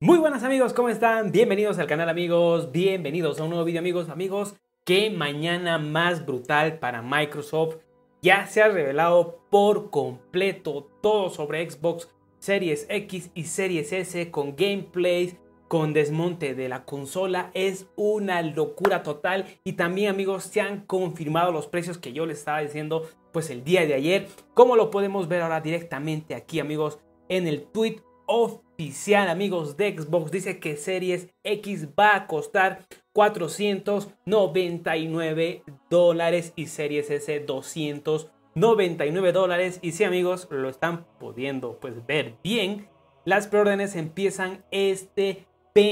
Muy buenas amigos, ¿cómo están? Bienvenidos al canal amigos, bienvenidos a un nuevo video amigos, qué mañana más brutal para Microsoft. Ya se ha revelado por completo todo sobre Xbox Series X y Series S con gameplays, con desmonte de la consola. Es una locura total y también amigos se han confirmado los precios que yo les estaba diciendo pues el día de ayer. Como lo podemos ver ahora directamente aquí amigos en el tweet oficial amigos de Xbox, dice que Series X va a costar $499 y Series S $299. Y si amigos lo están pudiendo pues ver bien, las preórdenes empiezan este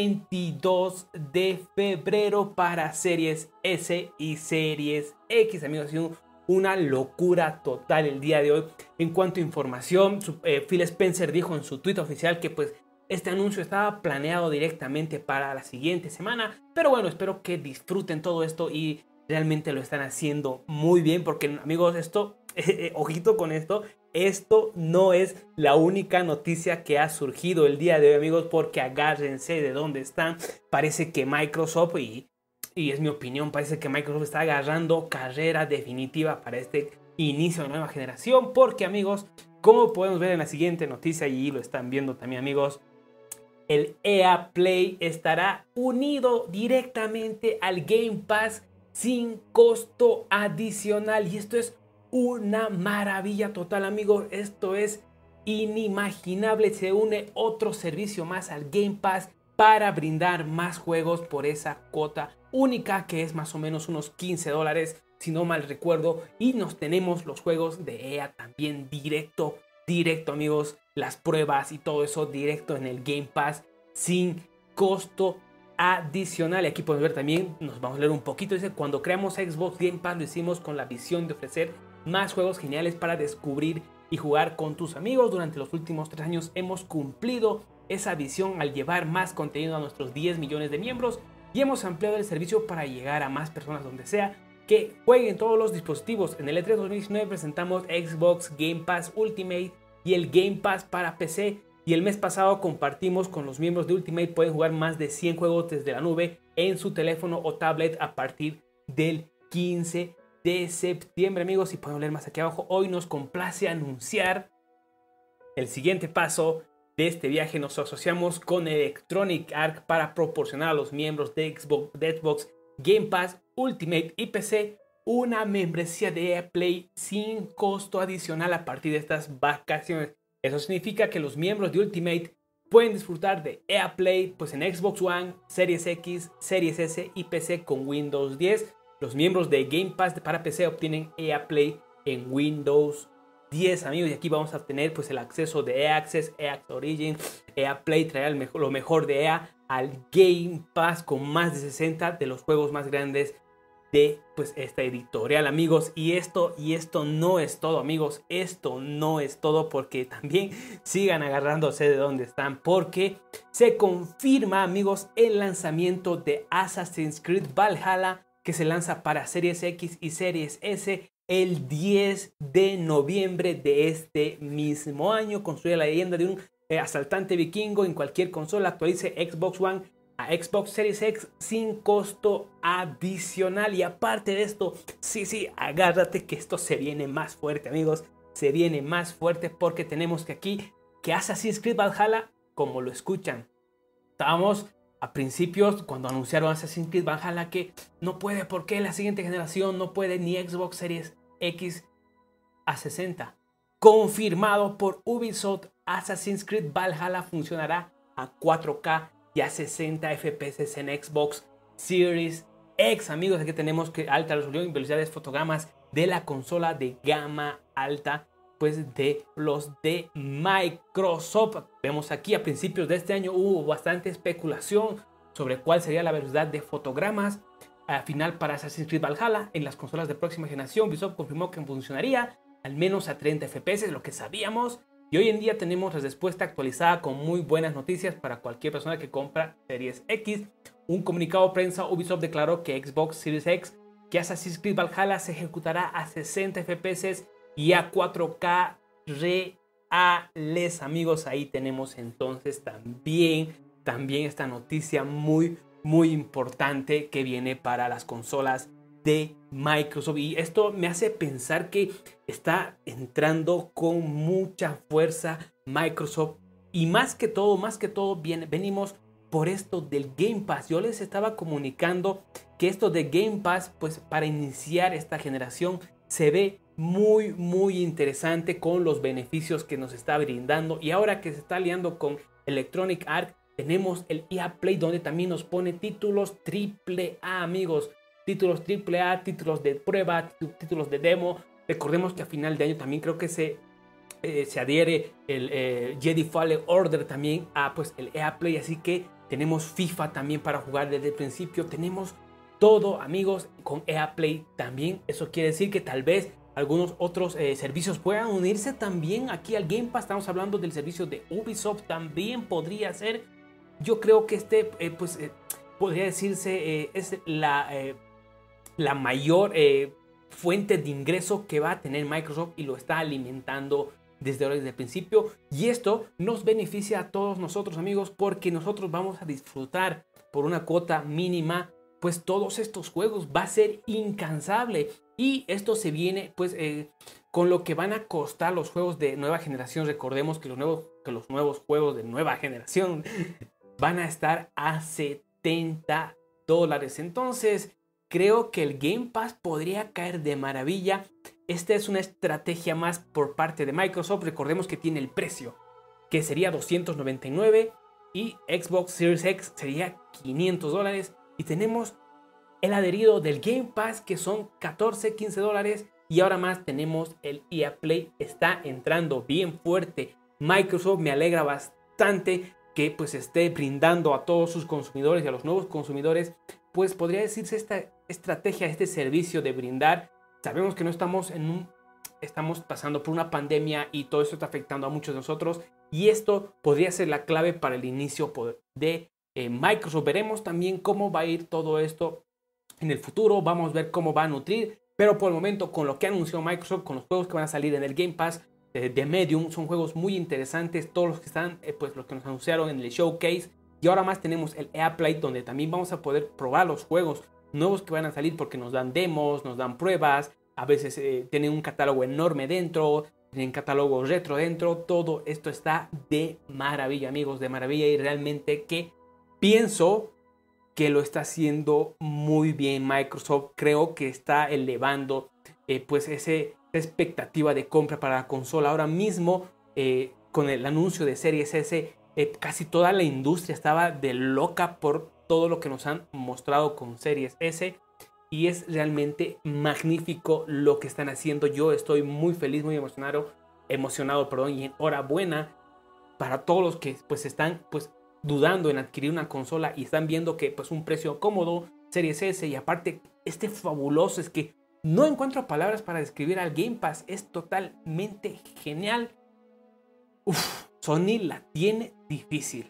22 de febrero para Series S y Series X amigos. Una locura total el día de hoy en cuanto a información. Phil Spencer dijo en su tweet oficial que pues este anuncio estaba planeado directamente para la siguiente semana, pero bueno, espero que disfruten todo esto y realmente lo están haciendo muy bien, porque amigos, esto ojito con esto no es la única noticia que ha surgido el día de hoy amigos, porque agárrense de dónde están. Parece que Microsoft y es mi opinión, parece que Microsoft está agarrando carrera definitiva para este inicio de nueva generación, porque amigos, como podemos ver en la siguiente noticia y lo están viendo también amigos, el EA Play estará unido directamente al Game Pass sin costo adicional, y esto es una maravilla total amigos. Esto es inimaginable. Se une otro servicio más al Game Pass para brindar más juegos por esa cuota única que es más o menos unos $15 si no mal recuerdo, y nos tenemos los juegos de EA también directo amigos, las pruebas y todo eso directo en el Game Pass sin costo adicional. Y aquí podemos ver también, nos vamos a leer un poquito, dice: cuando creamos Xbox Game Pass lo hicimos con la visión de ofrecer más juegos geniales para descubrir y jugar con tus amigos. Durante los últimos 3 años hemos cumplido esa visión al llevar más contenido a nuestros 10 millones de miembros y hemos ampliado el servicio para llegar a más personas donde sea que jueguen todos los dispositivos. En el E3 2019 presentamos Xbox Game Pass Ultimate y el Game Pass para PC, y el mes pasado compartimos con los miembros de Ultimate pueden jugar más de 100 juegos desde la nube en su teléfono o tablet a partir del 15 de septiembre amigos. Y podemos leer más aquí abajo: hoy nos complace anunciar el siguiente paso de este viaje. Nos asociamos con Electronic Arts para proporcionar a los miembros de Xbox Game Pass Ultimate y PC una membresía de EA Play sin costo adicional a partir de estas vacaciones. Eso significa que los miembros de Ultimate pueden disfrutar de EA Play pues en Xbox One, Series X, Series S y PC con Windows 10. Los miembros de Game Pass para PC obtienen EA Play en Windows 10 amigos, y aquí vamos a tener pues el acceso de EA Access, EA Origin, EA Play traerá lo mejor de EA al Game Pass con más de 60 de los juegos más grandes de pues esta editorial amigos. Y esto no es todo amigos, esto no es todo, porque también sigan agarrándose de donde están, porque se confirma amigos el lanzamiento de Assassin's Creed Valhalla, que se lanza para Series X y Series S el 10 de noviembre de este mismo año. Construye la leyenda de un asaltante vikingo en cualquier consola. Actualice Xbox One a Xbox Series X sin costo adicional. Y aparte de esto, sí, agárrate que esto se viene más fuerte amigos. Se viene más fuerte porque tenemos que aquí que Assassin's Creed Valhalla, como lo escuchan, estábamos a principios cuando anunciaron Assassin's Creed Valhalla que no puede, porque la siguiente generación no puede ni Xbox Series X a 60. Confirmado por Ubisoft, Assassin's Creed Valhalla funcionará a 4K y a 60 FPS en Xbox Series X. Amigos, aquí tenemos que alta resolución y velocidades fotogramas de la consola de gama alta pues de los de Microsoft. Vemos aquí a principios de este año hubo bastante especulación sobre cuál sería la velocidad de fotogramas final para Assassin's Creed Valhalla en las consolas de próxima generación. Ubisoft confirmó que funcionaría al menos a 30 FPS, lo que sabíamos, y hoy en día tenemos la respuesta actualizada con muy buenas noticias para cualquier persona que compra Series X. Un comunicado de prensa, Ubisoft declaró que Xbox Series X, que Assassin's Creed Valhalla se ejecutará a 60 FPS y a 4K reales amigos. Ahí tenemos entonces también también esta noticia muy importante que viene para las consolas de Microsoft, y esto me hace pensar que está entrando con mucha fuerza Microsoft, y más que todo venimos por esto del Game Pass. Yo les estaba comunicando que esto de Game Pass, pues para iniciar esta generación se ve muy interesante con los beneficios que nos está brindando, y ahora que se está aliando con Electronic Arts, tenemos el EA Play, donde también nos pone títulos AAA, amigos. Títulos AAA, títulos de prueba, títulos de demo. Recordemos que a final de año también creo que se adhiere el Jedi Fallen Order también a pues el EA Play. Así que tenemos FIFA también para jugar desde el principio. Tenemos todo, amigos, con EA Play también. Eso quiere decir que tal vez algunos otros servicios puedan unirse también aquí al Game Pass. Estamos hablando del servicio de Ubisoft, también podría ser. Yo creo que podría decirse es la mayor fuente de ingreso que va a tener Microsoft, y lo está alimentando desde el principio. Y esto nos beneficia a todos nosotros, amigos, porque nosotros vamos a disfrutar por una cuota mínima pues todos estos juegos. Va a ser incansable, y esto se viene pues con lo que van a costar los juegos de nueva generación. Recordemos que los nuevos juegos de nueva generación van a estar a $70. Entonces creo que el Game Pass podría caer de maravilla. Esta es una estrategia más por parte de Microsoft. Recordemos que tiene el precio, que sería $299, y Xbox Series X sería $500. Y tenemos el adherido del Game Pass, que son $14-15. Y ahora más tenemos el EA Play. Está entrando bien fuerte Microsoft. Me alegra bastante que pues esté brindando a todos sus consumidores y a los nuevos consumidores, pues podría decirse esta estrategia, este servicio de brindar. Sabemos que no estamos estamos pasando por una pandemia, y todo esto está afectando a muchos de nosotros, y esto podría ser la clave para el inicio de Microsoft. Veremos también cómo va a ir todo esto en el futuro. Vamos a ver cómo va a nutrir, pero por el momento, con lo que anunció Microsoft, con los juegos que van a salir en el Game Pass de Medium, son juegos muy interesantes, todos los que están pues los que nos anunciaron en el showcase. Y ahora más tenemos el EA Play, donde también vamos a poder probar los juegos nuevos que van a salir, porque nos dan demos, nos dan pruebas. A veces tienen un catálogo enorme dentro, tienen catálogo retro dentro. Todo esto está de maravilla, amigos, de maravilla, y realmente que pienso que lo está haciendo muy bien Microsoft. Creo que está elevando pues esa expectativa de compra para la consola. Ahora mismo con el anuncio de Series S, casi toda la industria estaba de loca por todo lo que nos han mostrado con Series S, y es realmente magnífico lo que están haciendo. Yo estoy muy feliz, muy emocionado, y enhorabuena para todos los que pues están pues dudando en adquirir una consola y están viendo que pues un precio cómodo, Series S, y aparte fabuloso. Es que no encuentro palabras para describir al Game Pass. Es totalmente genial. Sony la tiene difícil.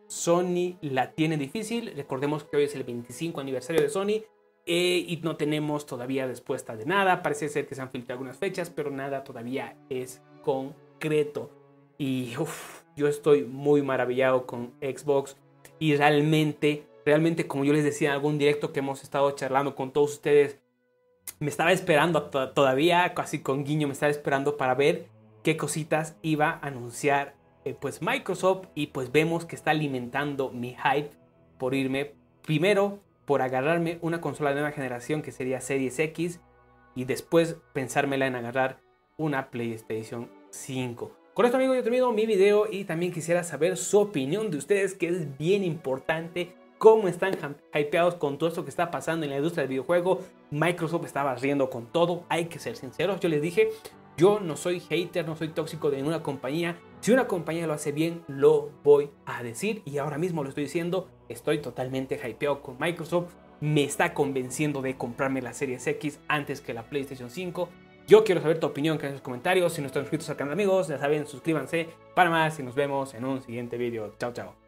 Recordemos que hoy es el 25 aniversario de Sony, y no tenemos todavía respuesta de nada. Parece ser que se han filtrado algunas fechas, pero nada todavía es concreto. Y yo estoy muy maravillado con Xbox, y realmente, como yo les decía en algún directo que hemos estado charlando con todos ustedes, me estaba esperando todavía, casi con guiño, me estaba esperando para ver qué cositas iba a anunciar pues Microsoft, y pues vemos que está alimentando mi hype por irme primero por agarrarme una consola de nueva generación, que sería Series X, y después pensármela en agarrar una PlayStation 5. Con esto, amigos, yo termino mi video, y también quisiera saber su opinión de ustedes, que es bien importante. ¿Cómo están hypeados con todo esto que está pasando en la industria del videojuego? Microsoft estaba riendo con todo, hay que ser sinceros. Yo les dije, yo no soy hater, no soy tóxico de ninguna compañía. Si una compañía lo hace bien, lo voy a decir, y ahora mismo lo estoy diciendo. Estoy totalmente hypeado con Microsoft. Me está convenciendo de comprarme la Series X antes que la PlayStation 5. Yo quiero saber tu opinión en los comentarios. Si no están suscritos al canal, amigos, ya saben, suscríbanse para más, y nos vemos en un siguiente video. Chao, chao.